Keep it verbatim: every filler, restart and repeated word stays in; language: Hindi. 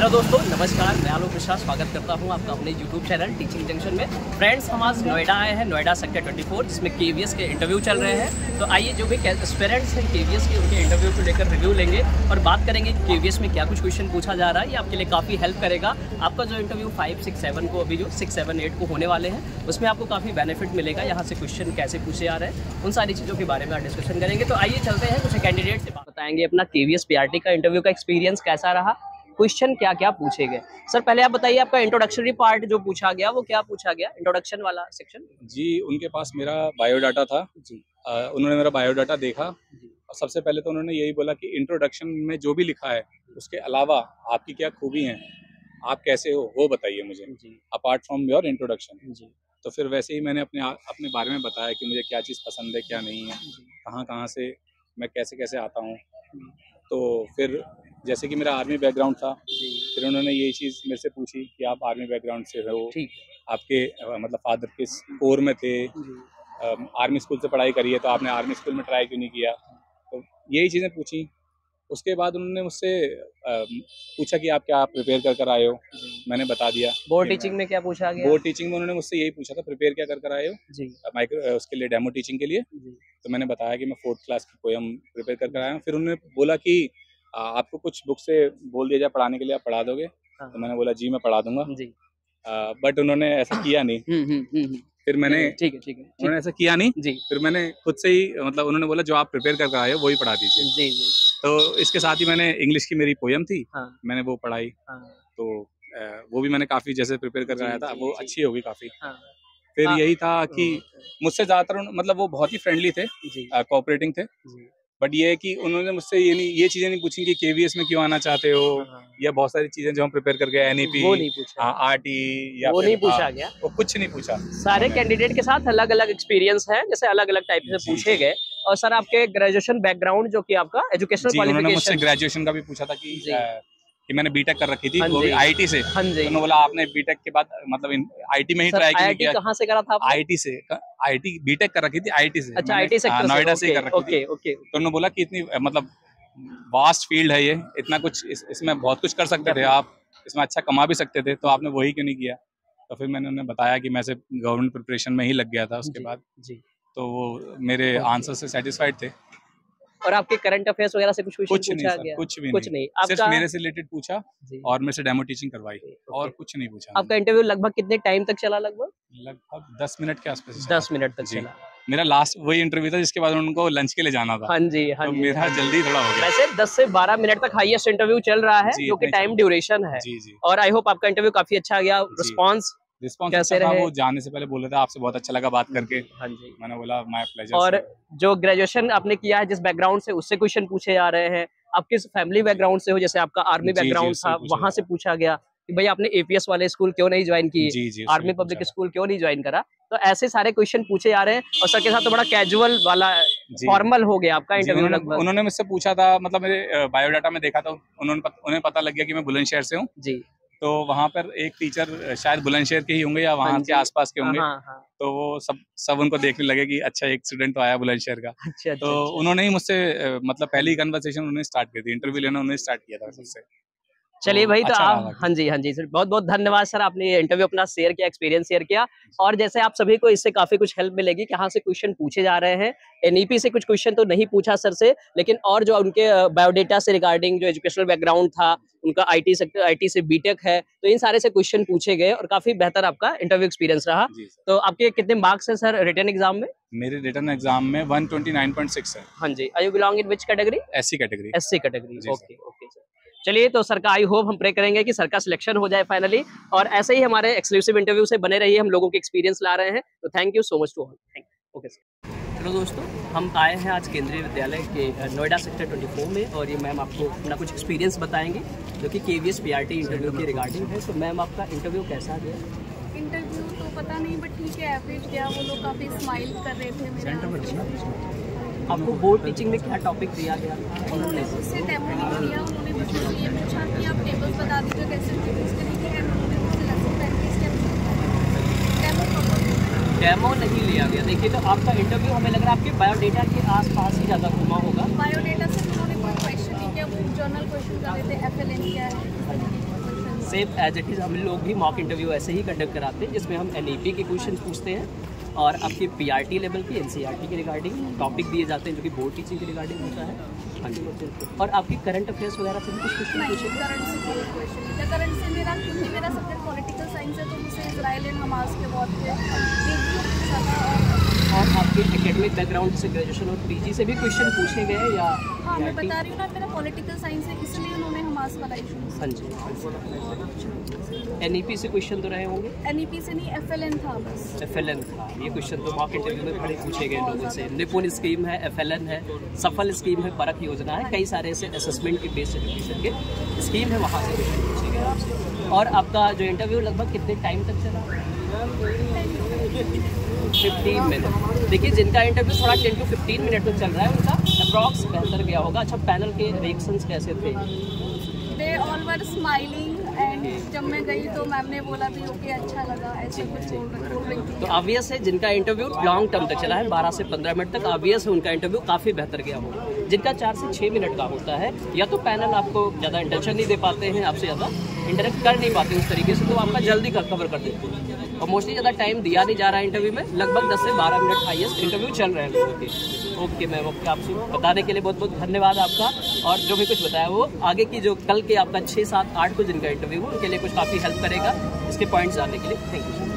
हेलो दोस्तों, नमस्कार। मैं आलोक मिश्रा स्वागत करता हूं आपका अपने यूट्यूब चैनल टीचिंग जंक्शन में। फ्रेंड्स, हम आज नोएडा आए हैं, नोएडा सेक्टर चौबीस, जिसमें केवीएस के इंटरव्यू चल रहे हैं। तो आइए जो भी एस्पिरेंट्स हैं केवीएस के, उनके इंटरव्यू को लेकर रिव्यू लेंगे और बात करेंगे कि केवीएस में क्या कुछ क्वेश्चन पूछा जा रहा है। ये आपके लिए काफ़ी हेल्प करेगा। आपका जो इंटरव्यू फाइव सिक्स सेवन को अभी जो सिक्स सेवन एट को होने वाले हैं, उसमें आपको काफ़ी बेनिफिट मिलेगा। यहाँ से क्वेश्चन कैसे पूछे जा रहे हैं, उन सारी चीज़ों के बारे में आप डिस्कशन करेंगे। तो आइए चलते हैं, कुछ कैंडिडेट से बताएंगे अपना केवीएस पीआरटी का इंटरव्यू का एक्सपीरियंस कैसा रहा, क्वेश्चन क्या क्या पूछे गए। सर, पहले आप बताइए, आपका इंट्रोडक्टरी पार्ट जो पूछा गया वो क्या पूछा गया, इंट्रोडक्शन वाला सेक्शन? जी, उनके पास मेरा बायोडाटा था जी। आ, उन्होंने मेरा बायोडाटा देखा और सबसे पहले तो उन्होंने यही बोला कि इंट्रोडक्शन में जो भी लिखा है उसके अलावा आपकी क्या खूबी हैं, आप कैसे हो, वो बताइए मुझे, अपार्ट फ्रॉम योर इंट्रोडक्शन। तो फिर वैसे ही मैंने अपने अपने बारे में बताया कि मुझे क्या चीज़ पसंद है, क्या नहीं है, कहाँ कहाँ से मैं कैसे कैसे आता हूँ। तो फिर जैसे कि मेरा आर्मी बैकग्राउंड था, फिर उन्होंने यही चीज़ मेरे से पूछी कि आप आर्मी बैकग्राउंड से हो, आपके मतलब फादर किस कोर में थे, आर्मी स्कूल से पढ़ाई करी है तो आपने आर्मी स्कूल में ट्राई क्यों नहीं किया। तो यही चीज़ें पूछी। उसके बाद उन्होंने मुझसे पूछा कि आप क्या प्रिपेयर कर कर आए हो, मैंने बता दिया। बोर्ड टीचिंग में क्या पूछा गया? बोर्ड टीचिंग में उन्होंने मुझसे यही पूछा था, प्रिपेयर क्या कर कर आए हो जी, माइक्रो उसके लिए डेमो टीचिंग के लिए। तो मैंने बताया कि मैं फोर्थ क्लास की पोएम प्रिपेयर कर कर आया हूँ। फिर उन्होंने बोला कि आपको कुछ बुक से बोल दिया जाए पढ़ाने के लिए, आप पढ़ा दोगे? तो मैंने बोला जी मैं पढ़ा दूंगा जी। बट उन्होंने ऐसा किया नहीं। फिर मैंने ठीक है ठीक है उन्होंने ऐसा किया नहीं जी। फिर मैंने खुद से ही मतलब उन्होंने बोला जो आप प्रिपेयर कर आए हो वही पढ़ा दीजिए जी जी। तो इसके साथ ही मैंने इंग्लिश की मेरी पोएम थी, हाँ। मैंने वो पढ़ाई, हाँ। तो वो भी मैंने काफी जैसे प्रिपेयर कर आया था, वो अच्छी होगी काफी, हाँ। फिर यही था कि मुझसे ज्यादातर मतलब वो बहुत ही फ्रेंडली थे, कोऑपरेटिंग थे। बट ये है कि उन्होंने मुझसे ये नहीं ये चीजें नहीं पूछी कि केवीएस में क्यों आना चाहते हो, या बहुत सारी चीजें जो हम प्रिपेयर कर गए, एनईपी, वो नहीं पूछा, आरटी या वो नहीं पूछा गया, वो कुछ नहीं पूछा। सारे कैंडिडेट के साथ अलग अलग एक्सपीरियंस है, जैसे अलग अलग टाइप से पूछे गए। और सर, आपके ग्रेजुएशन बैकग्राउंड जो कि आपका एजुकेशनल क्वालिफिकेशन, मुझसे ग्रेजुएशन का भी पूछा था कि कि मैंने बीटेक कर रखी थी, वो भी आईटी से। हाँ जी। तो उन्होंने बोला आपने बीटेक के बाद मतलब आईटी में ही ट्राई किया? कहाँ से करा था आपने? आईटी से, आईटी बीटेक कर रखी थी आईटी से। अच्छा, आईटी सेक्टर से, नोएडा से कर रखी थी। ओके। तो उन्होंने बोला कि इतनी मतलब वास्ट फील्ड है ये, इतना कुछ इस, इसमें बहुत कुछ कर सकते थे आप, इसमें अच्छा कमा भी सकते थे, तो आपने वही क्यों नहीं किया? तो फिर मैंने उन्हें बताया कि मैं से गवर्नमेंट प्रिपरेशन में ही लग गया था उसके बाद जी। तो वो मेरे आंसर से सेटिस्फाइड थे। और आपके करंट अफेयर्स वगैरह से कुछ कुछ पूछा नहीं, गया? कुछ भी कुछ नहीं, नहीं। सिर्फ मेरे से रिलेटेड पूछा और मेरे से डेमो टीचिंग करवाई, और कुछ नहीं पूछा। आपका इंटरव्यू लगभग कितने टाइम तक चला? लगभग लगभग दस मिनट के आसपास। दस मिनट तक चला। मेरा लास्ट वही इंटरव्यू था जिसके बाद उनको लंच के लिए जाना था। हाँ जी हाँ, तो जी, मेरा हाँ जल्दी थोड़ा हो गया। वैसे दस से बारह मिनट तक हाईएस्ट इंटरव्यू चल रहा है, जो कि टाइम ड्यूरेशन है जी जी। और आई होप आपका इंटरव्यू काफी अच्छा गया। रिस्पॉन्स रिस्पॉन्स कैसे रहा? वो जाने से पहले बोले थे आपसे बहुत अच्छा लगा बात करके। हाँ जी। मैंने बोला माय प्लेजर। और जो ग्रेजुएशन आपने किया है जिस बैकग्राउंड से, उससे क्वेश्चन पूछे जा रहे हैं। आप किस फैमिली बैकग्राउंड से हो? जैसे आपका आर्मी बैकग्राउंड था, वहां से पूछा गया कि भाई आपने एपीएस वाले स्कूल क्यों नहीं ज्वाइन किए, आर्मी पब्लिक स्कूल क्यों नहीं ज्वाइन करा। तो ऐसे सारे क्वेश्चन पूछे जा रहे हैं। और सर के साथ तो बड़ा कैजुअल वाला फॉर्मल हो गया आपका इंटरव्यू लगभग। उन्होंने मुझसे पूछा था, मतलब मेरे बायोडाटा में देखा था, उन्होंने उन्हें पता लग गया कि मैं बुलंदशहर से हूँ जी। तो वहाँ पर एक टीचर शायद बुलंदशहर के ही होंगे या वहाँ के आसपास के होंगे। हाँ, हाँ। तो वो सब सब उनको देखने लगे कि अच्छा एक स्टूडेंट तो आया बुलंदशहर का। अच्छा, तो अच्छा, उन्होंने ही मुझसे मतलब पहली कन्वर्सेशन उन्होंने स्टार्ट की थी, इंटरव्यू लेना उन्होंने स्टार्ट किया था मुझसे। चलिए तो भाई, तो आप हाँ जी हाँ जी सर, बहुत बहुत धन्यवाद सर, आपने ये इंटरव्यू अपना शेयर किया, एक्सपीरियंस शेयर किया। और जैसे आप सभी को इससे काफी कुछ हेल्प मिलेगी कि कहाँ से क्वेश्चन पूछे जा रहे हैं। एनईपी से कुछ क्वेश्चन तो नहीं पूछा सर से, लेकिन और जो उनके बायोडेटा से रिगार्डिंग जो एजुकेशनल बैकग्राउंड था, उनका आईटी सेक्टर, आईटी से बीटेक है, तो इन सारे से क्वेश्चन पूछे गए और काफी बेहतर आपका इंटरव्यू एक्सपीरियंस रहा। तो आपके कितने मार्क्स हैं सर रिटन एग्जाम में? मेरे रिटन एग्जाम में one twenty nine point six है। हाँ जी। Are you belong in which category? SC category. SC category, okay okay sir. चलिए, तो सर का आई होप हम प्रे करेंगे कि सर का सिलेक्शन हो जाए फाइनली, और ऐसे ही हमारे एक्सक्लूसिव इंटरव्यू से बने रहिए, हम लोगों के एक्सपीरियंस ला रहे हैं। तो thank you so much to all. Thank you. Okay sir. चलो दोस्तों, हम आए हैं आज केंद्रीय विद्यालय के नोएडा सेक्टर चौबीस में, और ये मैम आपको अपना कुछ एक्सपीरियंस बताएंगे जो कि केवीएस पीआरटी इंटरव्यू के रिगार्डिंग है। तो मैम, आपका इंटरव्यू कैसा गया? इंटरव्यू तो पता नहीं, बट ठीक है, एवरेज गया। वो लोग काफ़ी स्माइल कर रहे थे मेरे। आपको बोर्ड टीचिंग में क्या टॉपिक दिया गया? उन्होंने मुझसे डेमो नहीं दिया, उन्होंने मुझसे ये पूछा कि आप टेबल्स बता दीजिए कैसे यूज करेंगे, एंड उन्होंने मुझसे लेसन प्लान के स्टेप्स डेमो डेमो नहीं लिया गया। देखिए, तो आपका इंटरव्यू हमें लग रहा है आपके बायोडेटा के आसपास ही ज़्यादा घुमा होगा। बायोडेटा से उन्होंने कोई क्वेश्चन नहीं किया, वो जर्नल क्वेश्चन कर रहे थे, एफ एल एन क्या है, सेम एज इट इज़ हम लोग भी मॉक इंटरव्यू ऐसे ही कंडक्ट कराते हैं, जिसमें हम एन ई पी के क्वेश्चन पूछते हैं और आपकी पी आर टी लेवल की, N C E R T regarding topic दिए जाते हैं जो कि बोर्ड टीचिंग के रिगार्डिंग होता है। हाँ जी, और आपकी करंट अफेयर्स वगैरह से भी कुछ क्वेश्चन पूछे? करंट से कोई क्वेश्चन नहीं, करंट से मेरा क्योंकि मेरा सब्जेक्ट पॉलिटिकल साइंस है तो मुझे इजराइल एंड हमास के बहुत और आपके एकेडमिक बैकग्राउंड से ग्रेजुएशन और पीजी से भी क्वेश्चन पूछे गए या? हाँ मैं बता रही हूँ ना, मेरा पॉलिटिकल साइंस है इसलिए उन्होंने हमास वाला इशू। हाँ जी, एनईपी से क्वेश्चन तो रहे होंगे? एनईपी से नहीं, एफएलएन था बस। एफएलएन था, ये क्वेश्चन तो मॉक इंटरव्यू में बड़े पूछे गए लोगों से। निपुण स्कीम है, एफएलएन है, सफल स्कीम है, परख योजना है, कई सारे ऐसे असेसमेंट के बेस्ड एजुकेशन के स्कीम है, वहाँ से क्वेश्चन पूछे गए आपसे। और आपका जो इंटरव्यू लगभग कितने टाइम तक चला? Fifteen minute. देखिए जिनका इंटरव्यू थोड़ा टेन टू फिफ्टीन मिनट तक चल रहा है उनका अप्रॉक्स बेहतर गया होगा। अच्छा, पैनल के रिएक्शंस कैसे थे? They all were smiling and जब मैं गई तो मैम ने बोला भी ओके अच्छा लगा, ऐसे कुछ बोल रही थी। तो ऑब्वियस है जिनका इंटरव्यू लॉन्ग टर्म तक चला है, बारह से पंद्रह मिनट तक, ऑब्वियस है उनका इंटरव्यू काफ़ी बेहतर गया होगा। जिनका चार से छः मिनट का होता है, या तो पैनल आपको ज़्यादा इंटेंशन नहीं दे पाते हैं, आपसे ज़्यादा इंटरेक्ट कर नहीं पाते उस तरीके से, तो आपका जल्दी कवर कर देते हैं। और मोस्टली ज़्यादा टाइम दिया नहीं जा रहा है इंटरव्यू में, लगभग दस से बारह मिनट हाईएस्ट इंटरव्यू चल रहे हैं लोगों के। ओके मैम, ओके, आपसे बताने के लिए बहुत बहुत धन्यवाद आपका। और जो भी कुछ बताया वो आगे की जो कल के आपका छः सात आठ को जिनका इंटरव्यू हो उनके लिए कुछ काफ़ी हेल्प करेगा, इसके पॉइंट्स जानने के लिए थैंक यू।